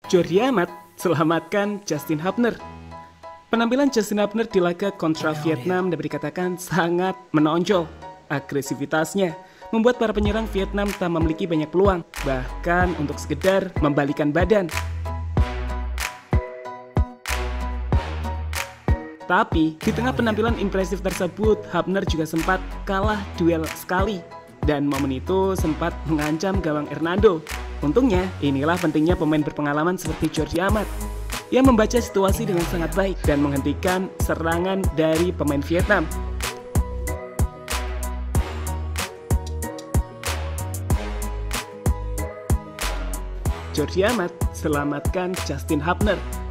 Jordi Amat selamatkan Justin Hubner. Penampilan Justin Hubner di laga kontra Vietnam dapat dikatakan sangat menonjol. Agresivitasnya membuat para penyerang Vietnam tak memiliki banyak peluang, bahkan untuk sekedar membalikan badan. Tapi, di tengah penampilan impresif tersebut, Hubner juga sempat kalah duel sekali. Dan momen itu sempat mengancam gawang Hernando. Untungnya, inilah pentingnya pemain berpengalaman seperti Jordi Amat yang membaca situasi dengan sangat baik dan menghentikan serangan dari pemain Vietnam. Jordi Amat selamatkan Justin Hubner.